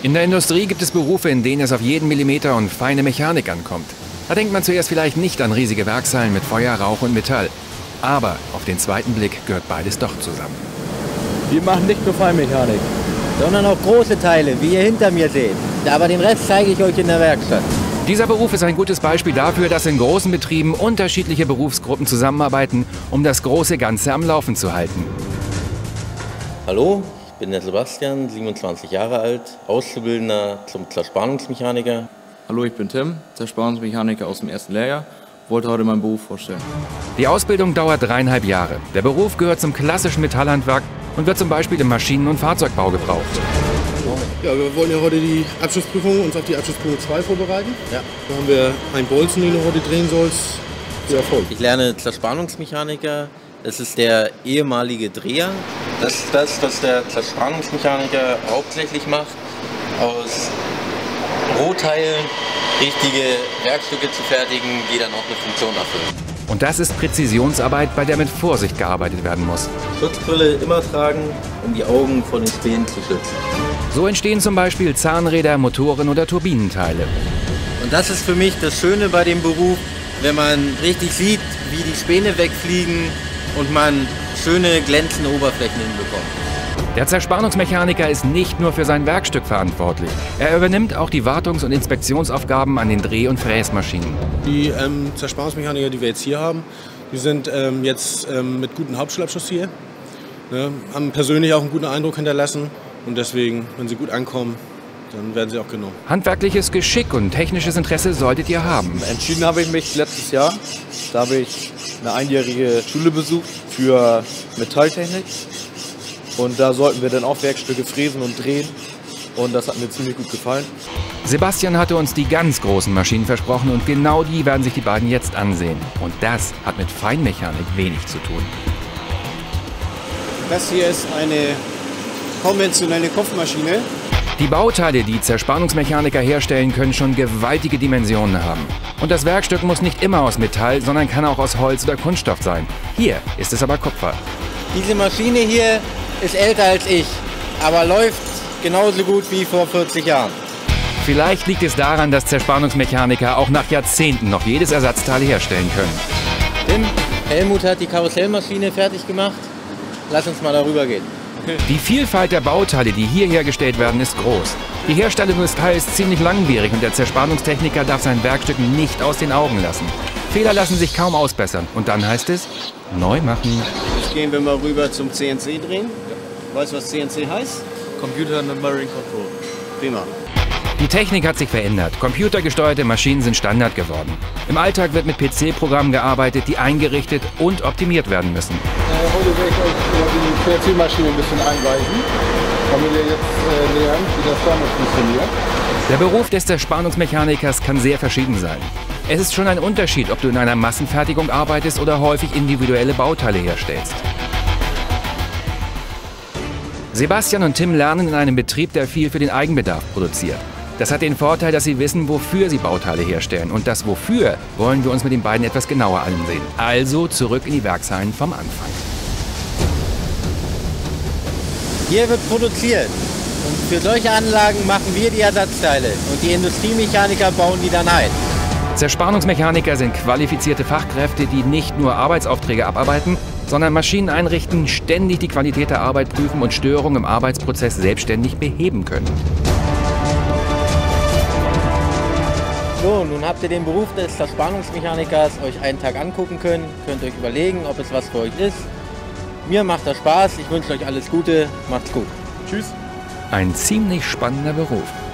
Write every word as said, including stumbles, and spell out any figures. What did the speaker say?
In der Industrie gibt es Berufe, in denen es auf jeden Millimeter und feine Mechanik ankommt. Da denkt man zuerst vielleicht nicht an riesige Werkshallen mit Feuer, Rauch und Metall. Aber auf den zweiten Blick gehört beides doch zusammen. Wir machen nicht nur Feinmechanik, sondern auch große Teile, wie ihr hinter mir seht. Aber den Rest zeige ich euch in der Werkstatt. Dieser Beruf ist ein gutes Beispiel dafür, dass in großen Betrieben unterschiedliche Berufsgruppen zusammenarbeiten, um das große Ganze am Laufen zu halten. Hallo, ich bin der Sebastian, siebenundzwanzig Jahre alt, Auszubildender zum Zerspannungsmechaniker. Hallo, ich bin Tim, Zerspannungsmechaniker aus dem ersten Lehrjahr. Wollte heute meinen Beruf vorstellen. Die Ausbildung dauert dreieinhalb Jahre. Der Beruf gehört zum klassischen Metallhandwerk und wird zum Beispiel im Maschinen- und Fahrzeugbau gebraucht. Ja, wir wollen ja heute die Abschlussprüfung, uns auf die Abschlussprüfung zwei vorbereiten. Ja. Da haben wir einen Bolzen, den du heute drehen sollst. Viel Erfolg. Ich lerne Zerspannungsmechaniker. Das ist der ehemalige Dreher. Das ist das, was der Zerspannungsmechaniker hauptsächlich macht. Aus Rohteilen richtige Werkstücke zu fertigen, die dann auch eine Funktion erfüllen. Und das ist Präzisionsarbeit, bei der mit Vorsicht gearbeitet werden muss. Schutzbrille immer tragen, um die Augen vor den Spänen zu schützen. So entstehen zum Beispiel Zahnräder, Motoren oder Turbinenteile. Und das ist für mich das Schöne bei dem Beruf, wenn man richtig sieht, wie die Späne wegfliegen und man schöne glänzende Oberflächen hinbekommt. Der Zerspannungsmechaniker ist nicht nur für sein Werkstück verantwortlich. Er übernimmt auch die Wartungs- und Inspektionsaufgaben an den Dreh- und Fräsmaschinen. Die ähm, Zerspannungsmechaniker, die wir jetzt hier haben, die sind ähm, jetzt ähm, mit gutem Hauptschulabschluss hier. Ne, haben persönlich auch einen guten Eindruck hinterlassen und deswegen, wenn sie gut ankommen, dann werden sie auch genommen. Handwerkliches Geschick und technisches Interesse solltet ihr haben. Entschieden habe ich mich letztes Jahr. Da habe ich eine einjährige Schule besucht für Metalltechnik. Und da sollten wir dann auch Werkstücke fräsen und drehen. Und das hat mir ziemlich gut gefallen. Sebastian hatte uns die ganz großen Maschinen versprochen und genau die werden sich die beiden jetzt ansehen. Und das hat mit Feinmechanik wenig zu tun. Das hier ist eine konventionelle Kopfmaschine. Die Bauteile, die Zerspannungsmechaniker herstellen, können schon gewaltige Dimensionen haben. Und das Werkstück muss nicht immer aus Metall, sondern kann auch aus Holz oder Kunststoff sein. Hier ist es aber Kupfer. Diese Maschine hier ist älter als ich, aber läuft genauso gut wie vor vierzig Jahren. Vielleicht liegt es daran, dass Zerspannungsmechaniker auch nach Jahrzehnten noch jedes Ersatzteil herstellen können. Tim, Helmut hat die Karussellmaschine fertig gemacht. Lass uns mal darüber gehen. Die Vielfalt der Bauteile, die hier hergestellt werden, ist groß. Die Herstellung des Teils ist ziemlich langwierig und der Zerspannungstechniker darf sein Werkstück nicht aus den Augen lassen. Fehler lassen sich kaum ausbessern. Und dann heißt es, neu machen. Jetzt gehen wir mal rüber zum C N C drehen. Weißt du, was C N C heißt? Computer Numeric Control. Prima. Die Technik hat sich verändert. Computergesteuerte Maschinen sind Standard geworden. Im Alltag wird mit P C-Programmen gearbeitet, die eingerichtet und optimiert werden müssen. Äh, heute werde ich euch über die C N C-Maschine ein bisschen einweisen, damit ihr jetzt äh, lernt, wie das damit funktioniert. Der Beruf des Zerspannungsmechanikers kann sehr verschieden sein. Es ist schon ein Unterschied, ob du in einer Massenfertigung arbeitest oder häufig individuelle Bauteile herstellst. Sebastian und Tim lernen in einem Betrieb, der viel für den Eigenbedarf produziert. Das hat den Vorteil, dass sie wissen, wofür sie Bauteile herstellen. Und das Wofür wollen wir uns mit den beiden etwas genauer ansehen. Also zurück in die Werkshallen vom Anfang. Hier wird produziert. Und für solche Anlagen machen wir die Ersatzteile. Und die Industriemechaniker bauen die dann ein. Zerspannungsmechaniker sind qualifizierte Fachkräfte, die nicht nur Arbeitsaufträge abarbeiten, sondern Maschinen einrichten, ständig die Qualität der Arbeit prüfen und Störungen im Arbeitsprozess selbstständig beheben können. So, nun habt ihr den Beruf des Zerspannungsmechanikers euch einen Tag angucken können. Könnt euch überlegen, ob es was für euch ist. Mir macht das Spaß. Ich wünsche euch alles Gute. Macht's gut. Tschüss. Ein ziemlich spannender Beruf.